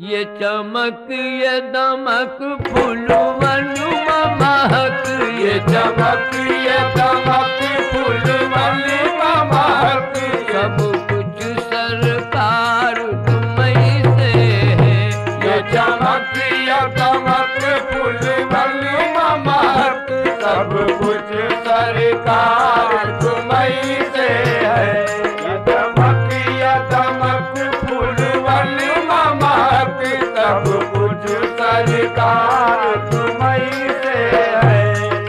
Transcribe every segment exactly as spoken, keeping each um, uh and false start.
ये चमक ये दमक फूलवन महक, ये चमक ये दमक फूलवन महक, सब कुछ सरकार तुम्हीं से है। ये चमक ये दमक फूलवन महक, सब कुछ सरकार तुम्हीं से है। ये चमक ये दमक फूलवन महक, सब कुछ सरकार तुम्हीं से है।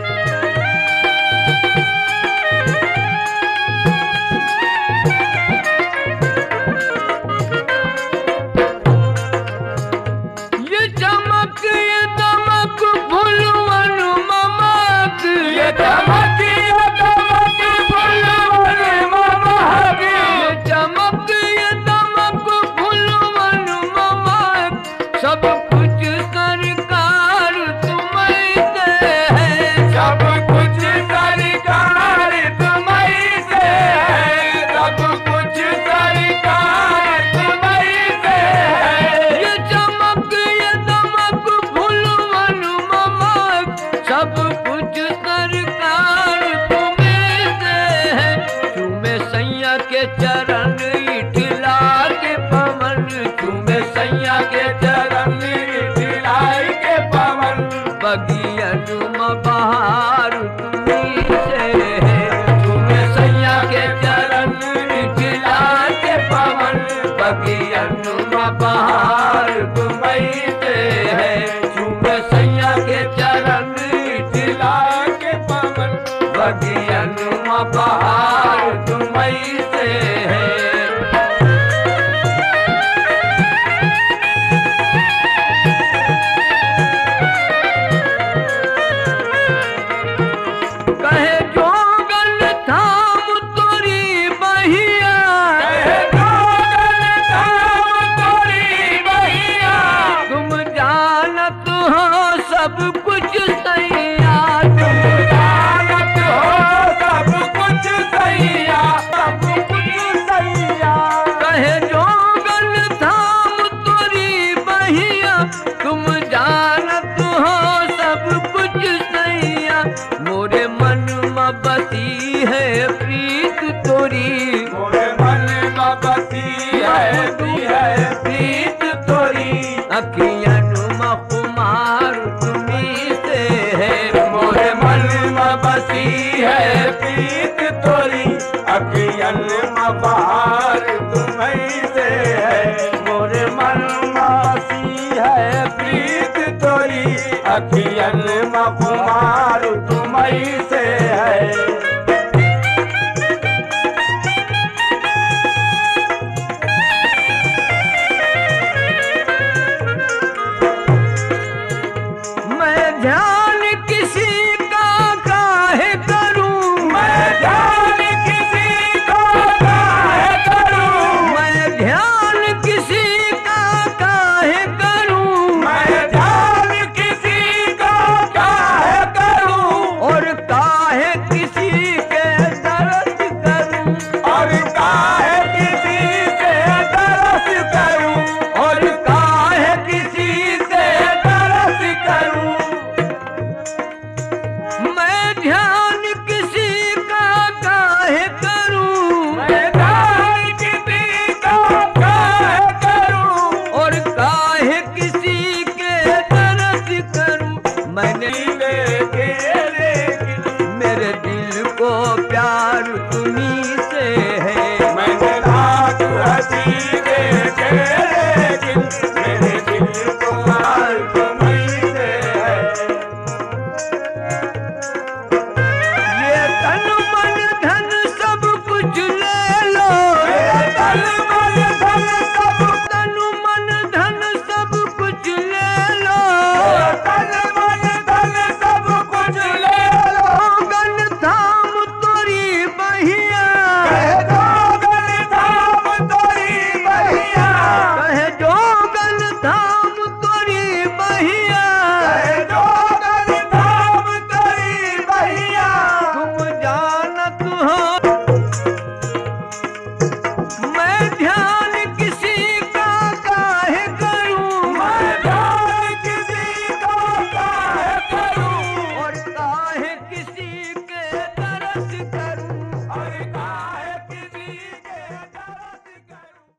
ये चमक ये दमक फूलवन महक, ये चमक ये दमक फूलवन महक, ये चमक ये दमक फूलवन महक, सब कुछ सरकार तुम्हीं से है। सब कुछ सरकार तुम्हीं से है। सब कुछ सरकार तुम्हीं से है। ये चमक ये दमक फूलवन महक, सब कुछ सरकार तुम्हीं से है। चूमे सैया के चरण इठला के पवन, चूमे सैया के चरण दिलाई के पवन, बगियन बहार तुम्हीं से है। चूमे सैया के चरण दिला के पवन, बगियन बहार तुम्हीं से है। चूमे सैया के चरण दिला के पवन, बगियन बहार तुम्हीं से है। कहे जोगन थाम तोरी बहिया, कहे जोगन थाम तोरी बहिया, तुम जानत हो सब कुछ सैया। तुम जानत हो सब कुछ सैया, सब कुछ सैया। कहे जोगन थाम तोरी बहिया, तुम जानत हो सब कुछ सैया। मोरे मन में बसी है प्रीत तोरी, मोरे मन में बसी है दी है प्रीत तोरी, अखियन में कुमार तुम्हीं से है। मोरे मन में बसी है प्रीत तोरी, अखियन में बहार तुम्हीं से है। मोरे मन में बसी है प्रीत तोरी, अखियन में कुमार तुम्हीं से है। मैं ध्यान किसी का काहे करूं, मैं ध्यान किसी को काहे करूं, मैं ध्यान किसी का काहे करूं, मैं ध्यान किसी को काहे करूं, और काहे किसी के दर्द करूं, और काहे किसी से तरस करूं, और काहे किसी से तरस करूं। मैं ध्यान